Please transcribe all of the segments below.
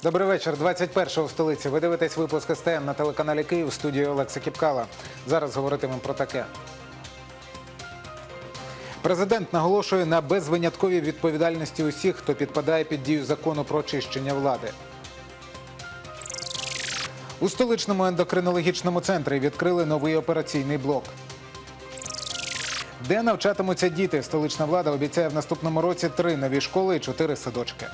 Добрий вечір. 21-го в столиці. Ви дивитесь випуск СТН на телеканалі Київ, в студії Олекса Кіпкала. Зараз говоритимемо про таке. Президент наголошує на безвинятковій відповідальності усіх, хто підпадає під дію закону про очищення влади. У столичному ендокринологічному центрі відкрили новий операційний блок. Де навчатимуться діти? Столична влада обіцяє в наступному році 3 нові школи і 4 садочки.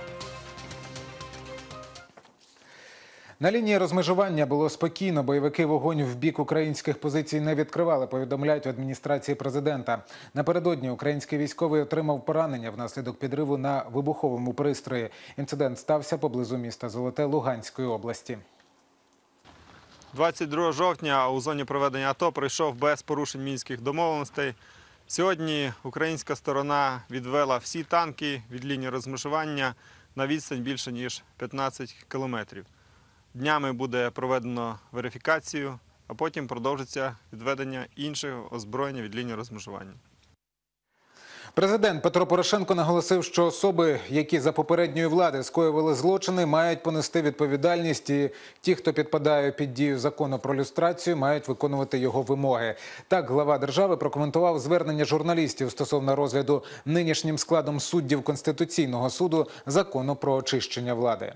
На лінії розмежування було спокійно. Бойовики вогонь в бік українських позицій не відкривали, повідомляють в адміністрації президента. Напередодні український військовий отримав поранення внаслідок підриву на вибуховому пристрої. Інцидент стався поблизу міста Золоте Луганської області. 22 жовтня у зоні проведення АТО пройшов без порушень мінських домовленостей. Сьогодні українська сторона відвела всі танки від лінії розмежування на відстань більше ніж 15 кілометрів. Днями буде проведено верифікацію, а потім продовжиться відведення іншого озброєння від лінії розмежування. Президент Петро Порошенко наголосив, що особи, які за попередньої влади скоювали злочини, мають понести відповідальність, і ті, хто підпадає під дію закону про люстрацію, мають виконувати його вимоги. Так глава держави прокоментував звернення журналістів стосовно розгляду нинішнім складом суддів Конституційного суду закону про очищення влади.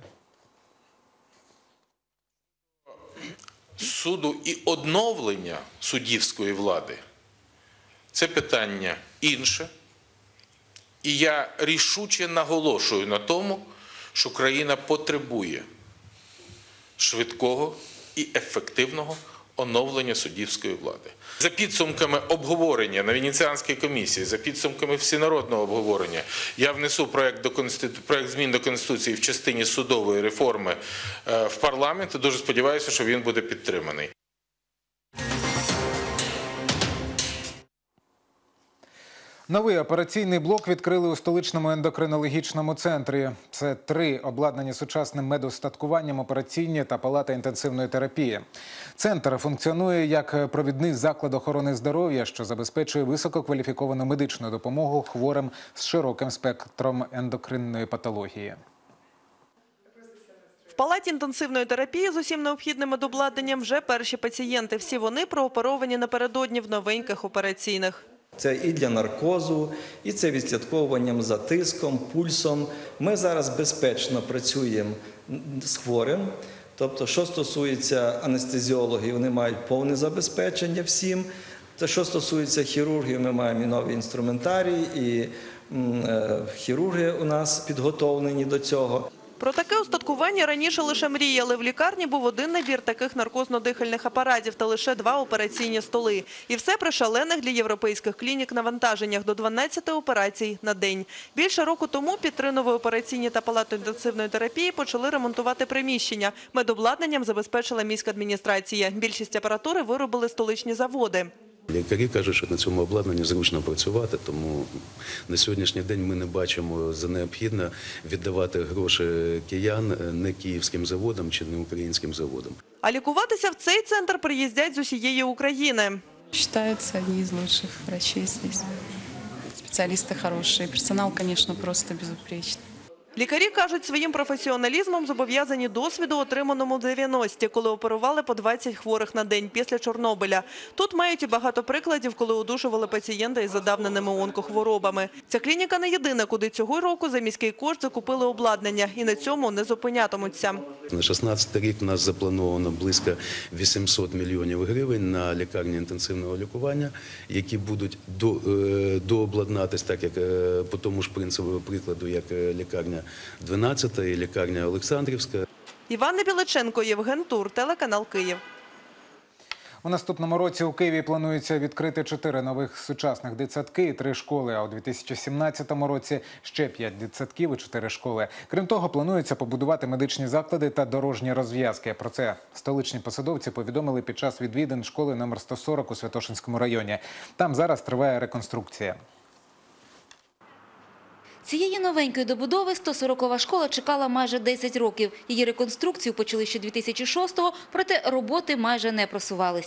Суду і оновлення суддівської влади – це питання інше. І я рішуче наголошую на тому, що країна потребує швидкого і ефективного оновлення суддівської влади. За підсумками обговорення на Венеціанській комісії, за підсумками всенародного обговорення, я внесу проект змін до Конституції в частині судової реформи в парламент і дуже сподіваюся, що він буде підтриманий. Новий операційний блок відкрили у столичному ендокринологічному центрі. Це 3 обладнані сучасним медостаткуванням операційні та палата інтенсивної терапії. Центр функціонує як провідний заклад охорони здоров'я, що забезпечує висококваліфіковану медичну допомогу хворим з широким спектром ендокринної патології. В палаті інтенсивної терапії з усім необхідним медобладнанням вже перші пацієнти. Всі вони прооперовані напередодні в новеньких операційних. Це і для наркозу, і це відслідковуванням за тиском, пульсом. Ми зараз безпечно працюємо з хворим. Тобто, що стосується анестезіологів, вони мають повне забезпечення всім. Та що стосується хірургів, ми маємо і новий інструментарій, і хірурги у нас підготовлені до цього. Про таке устаткування раніше лише мріяли. В лікарні був один набір таких наркозно-дихальних апаратів та лише 2 операційні столи. І все при шалених для європейських клінік навантаженнях до 12 операцій на день. Більше року тому під 3 нові операційні та палату інтенсивної терапії почали ремонтувати приміщення. Медобладнанням забезпечила міська адміністрація. Більшість апаратури виробили столичні заводи. Лікарі кажуть, що на цьому обладнанні зручно працювати, тому на сьогоднішній день ми не бачимо за необхідне віддавати гроші киян не київським заводам чи не українським заводам. А лікуватися в цей центр приїздять з усієї України. Считаются одни из лучших врачей здесь. Специалисты хорошие, персонал, конечно, просто безупречный. Лікарі кажуть, своїм професіоналізмом зобов'язані досвіду, отриманому в 90-ті, коли оперували по 20 хворих на день після Чорнобиля. Тут мають і багато прикладів, коли одужували пацієнта із задавненими онкохворобами. Ця клініка не єдина, куди цього року за міський кошт закупили обладнання. І на цьому не зупинятимуться. На 16-й рік у нас заплановано близько 800 мільйонів гривень на лікарні інтенсивного лікування, які будуть дообладнатись, так як по тому ж прикладу, як лікарня 12-та і лікарня Олександрівська. Іванна Біличенко, Євген Тур, телеканал Київ. У наступному році у Києві планується відкрити 4 нових сучасних дитсадки і 3 школи, а у 2017 році ще 5 дитсадків і 4 школи. Крім того, планується побудувати медичні заклади та дорожні розв'язки. Про це столичні посадовці повідомили під час відвідин школи номер 140 у Святошинському районі. Там зараз триває реконструкція. Цієї новенької добудови 140-ва школа чекала майже 10 років. Її реконструкцію почали ще 2006-го, проте роботи майже не просувалися.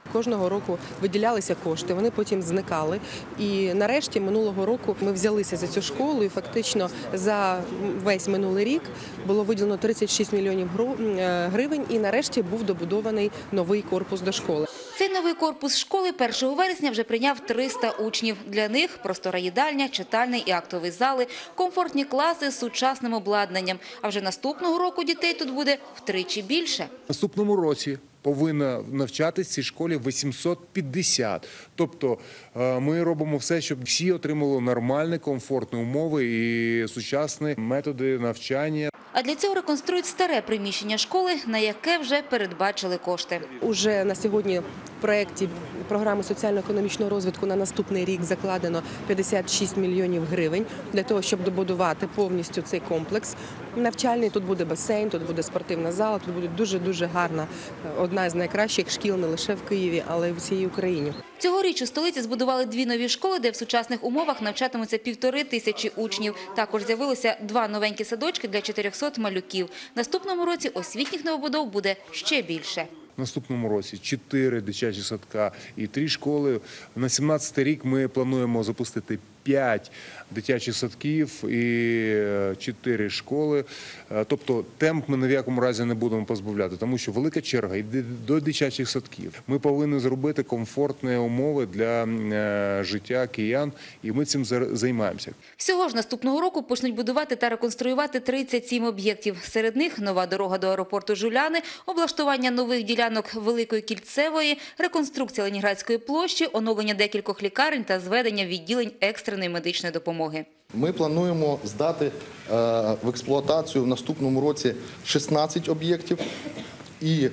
Кожного року виділялися кошти, вони потім зникали. І нарешті минулого року ми взялися за цю школу і фактично за весь минулий рік було виділено 36 мільйонів гривень і нарешті був добудований новий корпус до школи. Цей новий корпус школи 1 вересня вже прийняв 300 учнів. Для них простора їдальня, читальний і актовий зали, комфортні класи з сучасним обладнанням. А вже наступного року дітей тут буде втричі більше. В наступному році повинно навчатись в цій школі 850. Тобто ми робимо все, щоб всі отримали нормальні, комфортні умови і сучасні методи навчання. А для цього реконструюють старе приміщення школи, на яке вже передбачили кошти. Уже на сьогодні в проєкті програми соціально-економічного розвитку на наступний рік закладено 56 мільйонів гривень для того, щоб добудувати повністю цей комплекс навчальний. Тут буде басейн, тут буде спортивна зала, тут буде дуже-дуже гарна, одна з найкращих шкіл не лише в Києві, але й в усій Україні. Цьогоріч у столиці збудували 2 нові школи, де в сучасних умовах навчатимуться 1500 учнів. Також з'явилося 2 новенькі садочки для 400 малюків. Наступному році освітніх новобудов буде ще більше. В наступному році 4 дитячі садка і 3 школи. На 2017 рік ми плануємо запустити 5 дитячих садків і 4 школи. Тобто темп ми ні в якому разі не будемо позбавляти, тому що велика черга йде до дитячих садків. Ми повинні зробити комфортні умови для життя киян, і ми цим займаємося. Всього ж наступного року почнуть будувати та реконструювати 37 об'єктів. Серед них нова дорога до аеропорту Жуляни, облаштування нових ділянок Великої Кільцевої, реконструкція Ленінградської площі, оновлення декількох лікарень та зведення відділень екстреної медичної допомоги. Ми плануємо здати в експлуатацію в наступному році 16 об'єктів і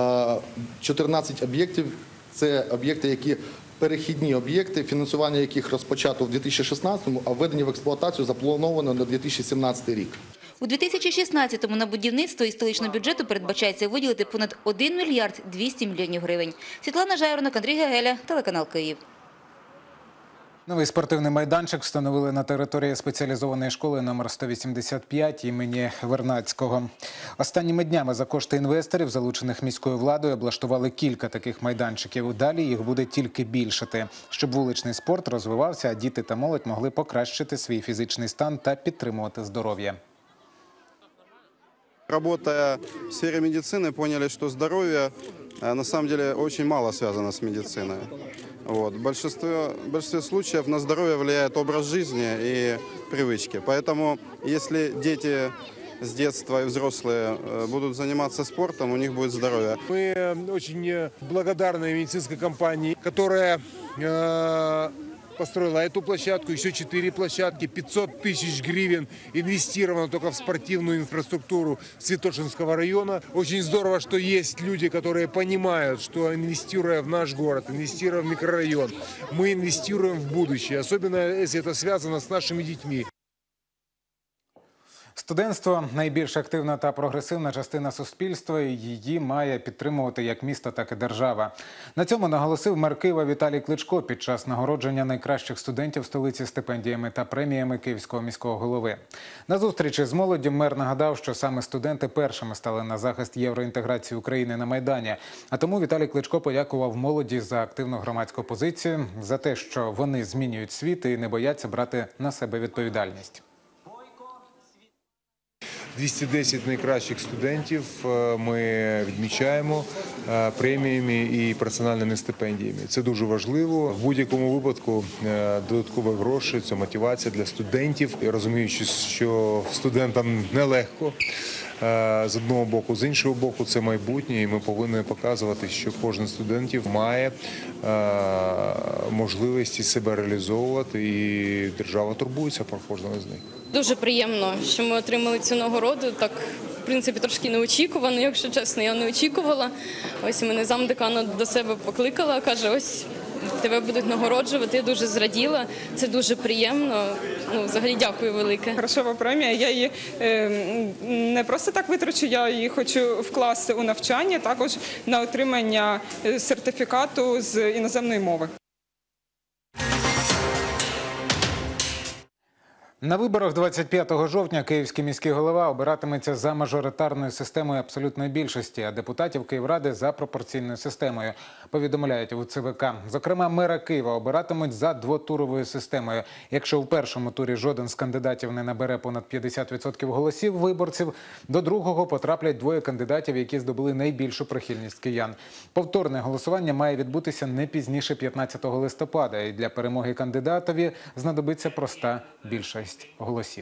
14 об'єктів – це об'єкти, які перехідні об'єкти, фінансування яких розпочато в 2016-му, а введення в експлуатацію заплановано на 2017 рік. У 2016-му на будівництво із столичного бюджету передбачається виділити понад 1 мільярд 200 мільйонів гривень. Світлана Жайворонок, Андрій Гегеля, телеканал Київ. Новий спортивний майданчик встановили на території спеціалізованої школи номер 185 імені Вернадського. Останніми днями за кошти інвесторів, залучених міською владою, облаштували кілька таких майданчиків. Далі їх буде тільки більшати, щоб вуличний спорт розвивався, а діти та молодь могли покращити свій фізичний стан та підтримувати здоров'я. Работая в сфере медицины, поняли, что здоровье на самом деле очень мало связано с медициной. В большинстве случаев на здоровье влияет образ жизни и привычки. Поэтому если дети с детства и взрослые будут заниматься спортом, у них будет здоровье. Мы очень благодарны медицинской компании, которая построила эту площадку, еще 4 площадки, 500 тысяч гривен инвестировано только в спортивную инфраструктуру Святошинского района. Очень здорово, что есть люди, которые понимают, что инвестируя в наш город, инвестируя в микрорайон, мы инвестируем в будущее, особенно если это связано с нашими детьми. Студентство – найбільш активна та прогресивна частина суспільства, і її має підтримувати як місто, так і держава. На цьому наголосив мер Києва Віталій Кличко під час нагородження найкращих студентів столиці стипендіями та преміями Київського міського голови. На зустрічі з молоддю мер нагадав, що саме студенти першими стали на захист євроінтеграції України на Майдані. А тому Віталій Кличко подякував молоді за активну громадську позицію, за те, що вони змінюють світ і не бояться брати на себе відповідальність. 210 найкращих студентів ми відмічаємо преміями і персональними стипендіями. Це дуже важливо. В будь-якому випадку додаткові гроші – це мотивація для студентів. Я розумію, що студентам нелегко з одного боку, з іншого боку це майбутнє, і ми повинні показувати, що кожен з студентів має можливість себе реалізовувати, і держава турбується про кожного з них. Дуже приємно, що ми отримали цю нагороду. Так, в принципі, трошки неочікувано, якщо чесно, я не очікувала. Ось мене замдекана до себе покликала, каже, ось тебе будуть нагороджувати. Я дуже зраділа, це дуже приємно. Взагалі дякую велике. Грошова премія, я її не просто так витрачу, я її хочу вкласти у навчання, також на отримання сертифікату з іноземної мови. На виборах 25 жовтня київський міський голова обиратиметься за мажоритарною системою абсолютної більшості, а депутатів Київради – за пропорційною системою, повідомляють у ЦВК. Зокрема, мера Києва обиратимуть за двотуровою системою. Якщо у першому турі жоден з кандидатів не набере понад 50% голосів виборців, до другого потраплять двоє кандидатів, які здобули найбільшу прихильність киян. Повторне голосування має відбутися не пізніше 15 листопада, і для перемоги кандидатові знадобиться проста більшість голосів.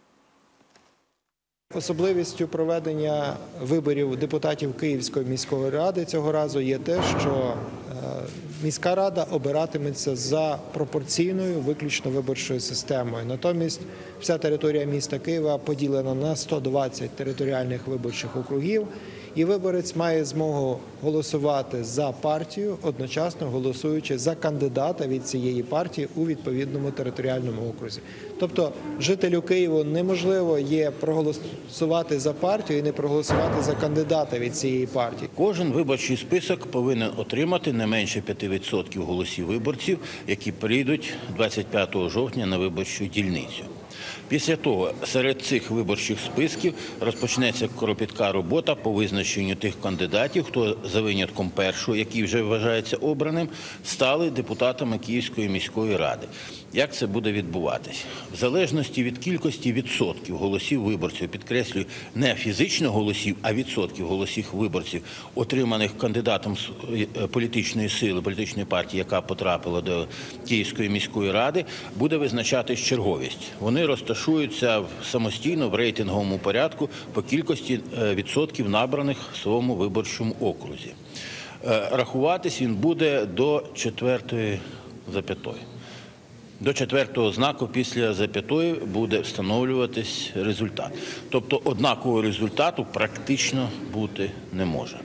Особливістю проведення виборів депутатів Київської міської ради цього разу є те, що міська рада обиратиметься за пропорційною виключно виборчою системою. Натомість вся територія міста Києва поділена на 120 територіальних виборчих округів, і виборець має змогу голосувати за партію, одночасно голосуючи за кандидата від цієї партії у відповідному територіальному окрузі. Тобто жителю Києва неможливо є проголосувати за партію і не проголосувати за кандидата від цієї партії. Кожен виборчий список повинен отримати не менше 5% голосів виборців, які прийдуть 25 жовтня на виборчу дільницю. Після того серед цих виборчих списків розпочнеться кропітка робота по визначенню тих кандидатів, хто за винятком першого, який вже вважається обраним, стали депутатами Київської міської ради. Як це буде відбуватись? В залежності від кількості відсотків голосів виборців, підкреслюю, не фізично голосів, а відсотків голосів виборців, отриманих кандидатом політичної сили, політичної партії, яка потрапила до Київської міської ради, буде визначатись черговість. Вони розташуються самостійно в рейтинговому порядку по кількості відсотків набраних в своєму виборчому окрузі. Рахуватись він буде до 4-ї зап'ятої. До 4-го знаку після зап'ятої буде встановлюватись результат. Тобто однакового результату практично бути не може.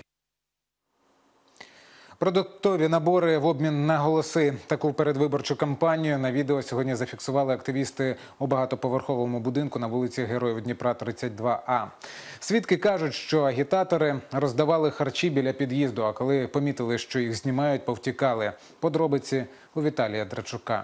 Продуктові набори в обмін на голоси. Таку передвиборчу кампанію на відео сьогодні зафіксували активісти у багатоповерховому будинку на вулиці Героїв Дніпра, 32А. Свідки кажуть, що агітатори роздавали харчі біля під'їзду, а коли помітили, що їх знімають, повтікали. Подробиці у Віталія Драчука.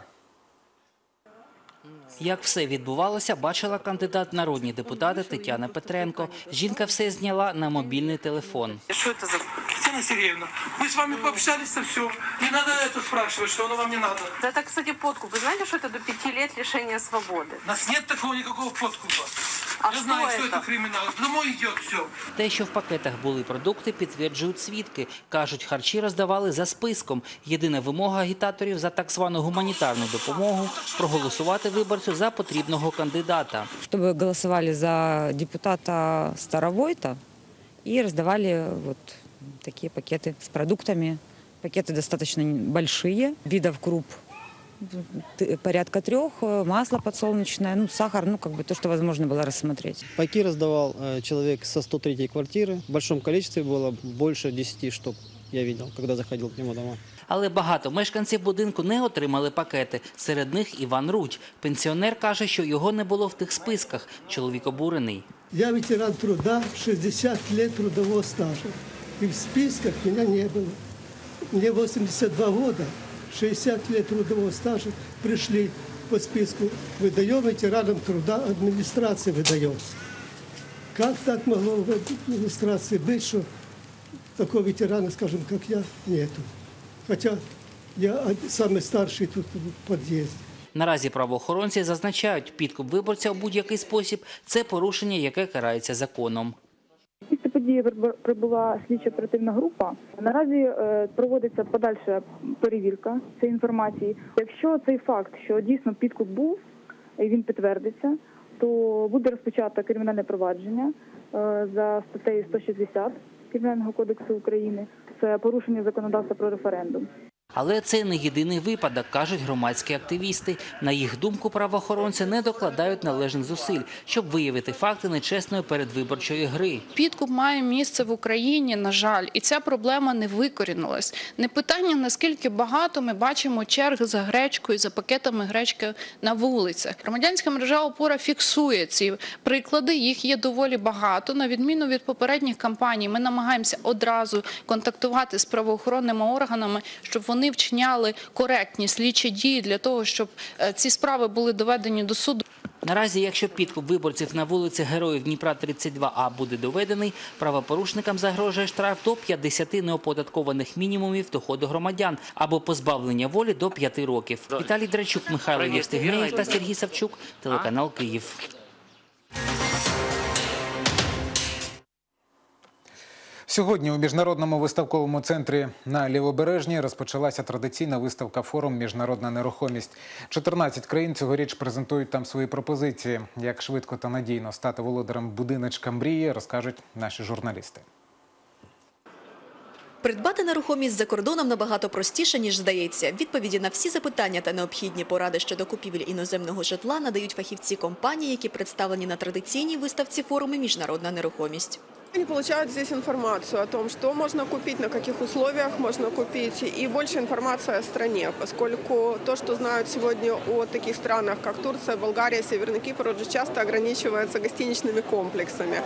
Як все відбувалося, бачила кандидат в народні депутати Тетяна Петренко. Жінка все зняла на мобільний телефон. Что это за... Татьяна Сергеевна, мы с вами пообщались, все. Не надо это спрашивать, что оно вам не надо. Это, кстати, подкуп. Вы знаете, что это до 5 лет лишения свободы? У нас нет такого никакого подкупа. А Я знаю, что это криминал. Домой идет все. Те, що в пакетах були продукти, підтверджують свідки. Кажуть, харчі роздавали за списком. Єдина вимога агітаторів за так звану гуманітарну допомогу – проголосувати виборцю за потрібного кандидата. Чтобы голосовали за депутата Старовойта и раздавали вот такие пакеты с продуктами. Пакеты достаточно большие, видов круп порядка 3, масло подсолнечное, сахар, то, что возможно было рассмотреть. Пайки раздавал человек со 103-й квартиры. В большом количестве было, больше 10 штук, я видел, когда заходил к нему домой. Але багато мешканців будинку не отримали пакети. Серед них Іван Рудь. Пенсіонер каже, що його не було в тих списках. Чоловік обурений. Я ветеран труда, 60 лет трудового стажа. И в списках меня не было. Мне 82 года, 60 лет трудового стажа. Пришли по списку. Выдаем ветеранам труда, администрации выдается. Как так могло в администрации быть, что такого ветерана, скажем, как я, нету? Хоча я самий старший тут в під'їзді. Наразі правоохоронці зазначають, підкуп виборця у будь-який спосіб – це порушення, яке карається законом. Після події прибула слідчо-оперативна група. Наразі проводиться подальша перевірка цієї інформації. Якщо цей факт, що дійсно підкуп був, і він підтвердиться, то буде розпочато кримінальне провадження за статтею 160 Кримінального кодексу України. Це порушення законодавства про референдум. Але це не єдиний випадок, кажуть громадські активісти. На їх думку, правоохоронці не докладають належних зусиль, щоб виявити факти нечесної передвиборчої гри. Підкуп має місце в Україні, на жаль, і ця проблема не викорінилась. Не питання, наскільки багато ми бачимо черг за гречкою, за пакетами гречки на вулицях. Громадянська мережа «Опора» фіксує ці приклади, їх є доволі багато. На відміну від попередніх кампаній, ми намагаємося одразу контактувати з правоохоронними органами, щоб вони вчиняли коректні слідчі дії для того, щоб ці справи були доведені до суду. Наразі, якщо підкуп виборців на вулиці Героїв Дніпра 32А буде доведений, правопорушникам загрожує штраф до 50 неоподаткованих мінімумів доходу громадян або позбавлення волі до 5 років. Віталій Драчук, Михайло Євстигнєєв та Сергій Савчук, телеканал «Київ». Сьогодні у Міжнародному виставковому центрі на Лівобережній розпочалася традиційна виставка «Форум Міжнародна нерухомість». 14 країн цьогоріч презентують там свої пропозиції. Як швидко та надійно стати володарем будиночка мрії, розкажуть наші журналісти. Придбати нерухомість за кордоном набагато простіше, ніж здається. Відповіді на всі запитання та необхідні поради щодо купівлі іноземного житла надають фахівці компаній, які представлені на традиційній виставці форуму «Міжнародна нерухомість». Они получают здесь информацию о том, что можно купить, на каких условиях можно купить, и больше информации о стране, поскольку то, что знают сегодня о таких странах, как Турция, Болгария, Северный Кипр, уже часто ограничивается гостиничными комплексами.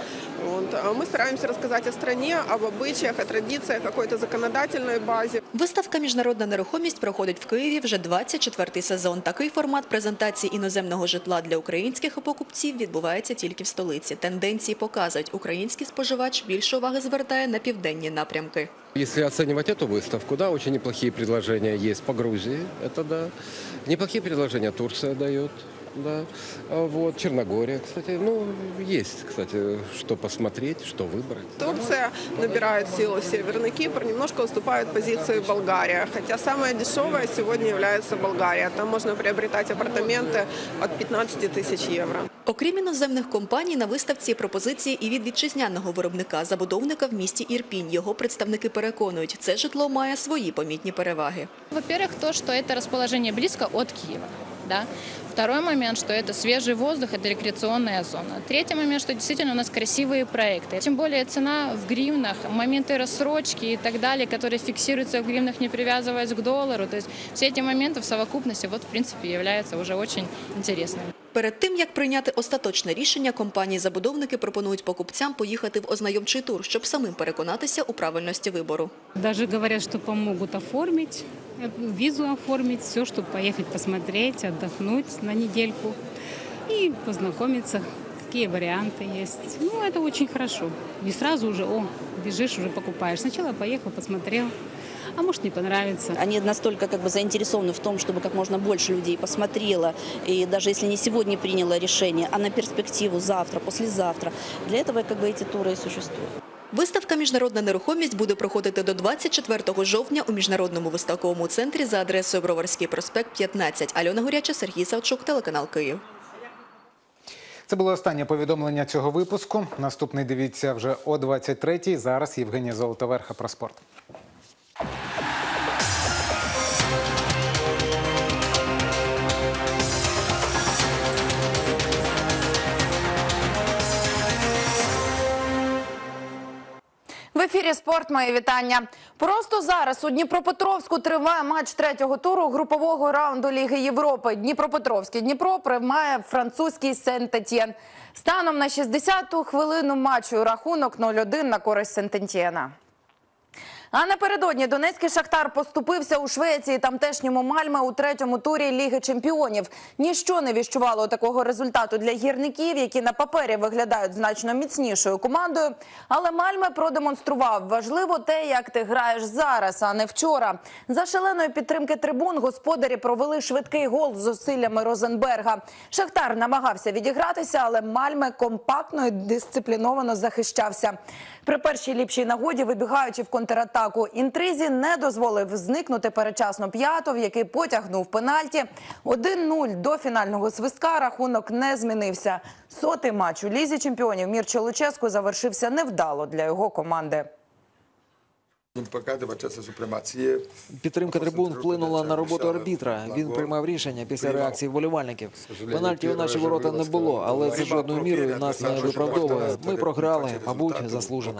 А мы стараемся рассказать о стране, об обычаях, о традициях, какой-то законодательной базе. Виставка «Міжнародна нерухомість» проходить в Києві вже 24-й сезон. Такий формат презентації іноземного житла для українських покупців відбувається тільки в столиці. Тенденції показують, український споживач більше уваги звертає на південні напрямки. Если оценивать эту выставку, да, очень неплохие предложения есть по Грузии, это да. Неплохие предложения Турция дает, да. Вот, Черногория, кстати, ну, есть, кстати, что посмотреть, что выбрать. Турция набирает силу, Северный Кипр немножко уступает позиции Болгария, хотя самая дешевая сегодня является Болгария. Там можно приобретать апартаменты от 15 тысяч евро. Окрім іноземних компаній, на виставці пропозиції і від вітчизняного виробника, забудовника в місті Ірпінь. Його представники переконують, це житло має свої помітні переваги. Во-первых, то, что это расположение близко от Киева. Да? Второй момент, что это свежий воздух, это рекреационная зона. Третий момент, что действительно у нас красивые проекты. Тем более цена в гривнах, моменты рассрочки и так далее, которые фиксируются в гривнах, не привязываясь к доллару. То есть все эти моменты в совокупности, вот, в принципе, являются уже очень интересными. Перед тим, як прийняти остаточне рішення, компанії-забудовники пропонують покупцям поїхати в ознайомчий тур, щоб самим переконатися у правильності вибору. Даже говорят, что помогут оформить, визу оформить, все, чтобы поехать посмотреть, отдохнуть на недельку и познакомиться, какие варианты есть. Ну, это очень хорошо. Не сразу уже, бежишь, уже покупаешь. Сначала поехал, посмотрел. А может, не понравится. Они настолько заинтересованы в том, чтобы как можно больше людей посмотрело, и даже если не сегодня приняло решение, а на перспективу завтра, послезавтра. Для этого эти туры и существуют. Виставка «Міжнародна нерухомість» буде проходити до 24 жовтня у Міжнародному виставковому центрі за адресою Броварський проспект, 15. Альона Горяча, Сергій Савчук, телеканал «Київ». Це було останнє повідомлення цього випуску. Наступний дивіться вже о 23-й. Зараз Євгенія Золотоверха про спорт. В ефірі «Спорт», мої вітання. Просто зараз у Дніпропетровську триває матч третього туру групового раунду Ліги Європи. Дніпропетровський Дніпро приймає французький Сен-Етьєн. Станом на 60-ту хвилину матчу рахунок 0-1 на користь Сен-Етьєна. А напередодні донецький «Шахтар» поступився у Швеції тамтешньому «Мальме» у третьому турі Ліги чемпіонів. Ніщо не віщувало такого результату для гірників, які на папері виглядають значно міцнішою командою. Але «Мальме» продемонстрував: важливо те, як ти граєш зараз, а не вчора. За шаленої підтримки трибун господарі провели швидкий гол з зусиллями Розенберга. «Шахтар» намагався відігратися, але «Мальме» компактно і дисципліновано захищався. При першій ліпшій нагоді, вибігаючи в контратаку, інтризі не дозволив зникнути передчасно П'ятов, який потягнув пенальті. 1-0 до фінального свистка рахунок не змінився. 100-й матч у Лізі чемпіонів Мірчо Луческу завершився невдало для його команди. Підтримка трибун вплинула на роботу арбітра. Він приймав рішення після реакції вболівальників. Пенальті у наші ворота не було, але це жодною мірою нас не виправдовує. Ми програли, мабуть, заслужено.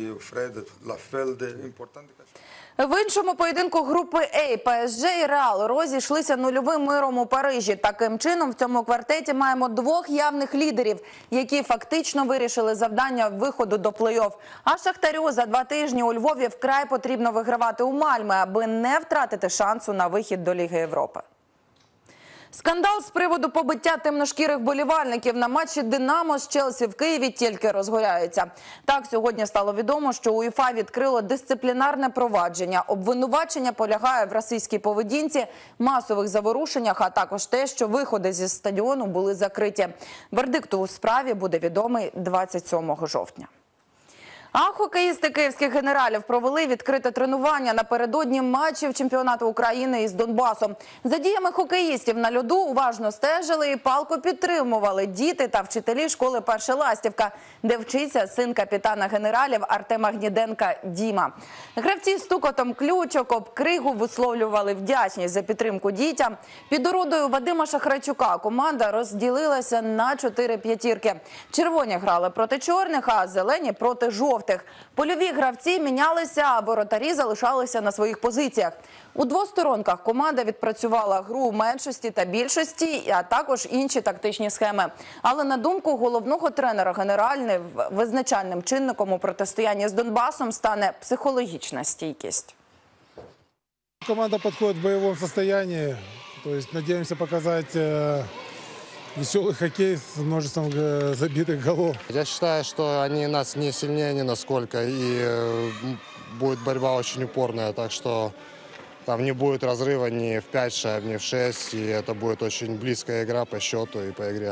В іншому поєдинку групи А ПСЖ і Реал розійшлися нульовим миром у Парижі. Таким чином, в цьому квартеті маємо двох явних лідерів, які фактично вирішили завдання виходу до плей-офф. А Шахтарю за 2 тижні у Львові вкрай потрібно вигравати у Мальме, аби не втратити шансу на вихід до Ліги Європи. Скандал з приводу побиття темношкірих болівальників на матчі «Динамо» з Челсі в Києві тільки розгоряється. Так, сьогодні стало відомо, що УЄФА відкрило дисциплінарне провадження. Обвинувачення полягає в расистській поведінці, масових заворушеннях, а також те, що виходи зі стадіону були закриті. Вердикт у справі буде відомий 27 жовтня. А хокеїсти київських генералів провели відкрите тренування напередодні матчів чемпіонату України із Донбасом. За діями хокеїстів на льоду уважно стежили і палко підтримували діти та вчителі школи «Перша Ластівка», де вчиться син капітана генералів Артема Гніденка Діма. Гравці стукотом ключок об кригу висловлювали вдячність за підтримку дітям. Під орудою Вадима Шахрайчука команда розділилася на 4 п'ятірки. Червоні грали проти чорних, а зелені проти жовтих. Польові гравці мінялися, а воротарі залишалися на своїх позиціях. У двосторонках команда відпрацювала гру меншості та більшості, а також інші тактичні схеми. Але на думку головного тренера генеральних, визначальним чинником у протистоянні з Донбасом стане психологічна стійкість. Команда підходить в бойовому стані, тобто сподіваємося показати веселый хоккей с множеством забитых голов. Я считаю, что они нас не сильнее ни насколько, и будет борьба очень упорная, так что там не будет разрыва ни в 5 шайб, ни в 6, и это будет очень близкая игра по счету и по игре.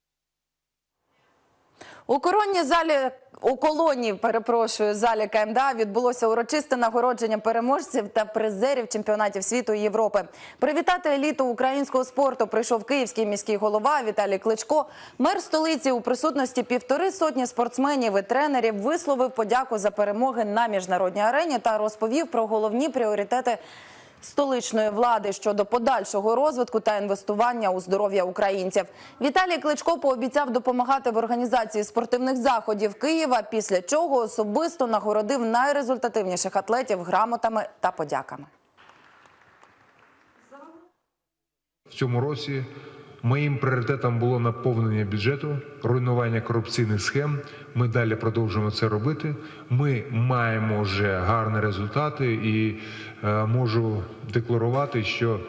У колонії залі КМДА відбулося урочисте нагородження переможців та призерів чемпіонатів світу і Європи. Привітати еліту українського спорту прийшов київський міський голова Віталій Кличко. Мер столиці у присутності 150 спортсменів і тренерів висловив подяку за перемоги на міжнародній арені та розповів про головні пріоритети столичної влади щодо подальшого розвитку та інвестування у здоров'я українців. Віталій Кличко пообіцяв допомагати в організації спортивних заходів Києва, після чого особисто нагородив найрезультативніших атлетів грамотами та подяками. В цьому році моїм пріоритетом було наповнення бюджету, руйнування корупційних схем. Ми далі продовжуємо це робити. Ми маємо вже гарні результати і можу декларувати, що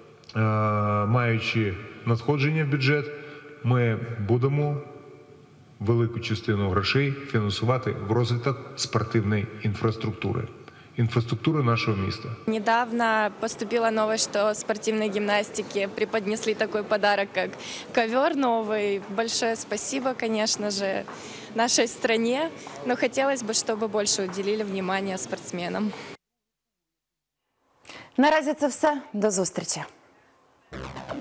маючи надходження в бюджет, ми будемо велику частину грошей фінансувати в розвиток спортивної инфраструктуры нашего места. Недавно поступила новость, что спортивной гимнастике преподнесли такой подарок, как ковер новый. Большое спасибо, конечно же, нашей стране, но хотелось бы, чтобы больше уделили внимание спортсменам. Наразі це все. До зустрічі.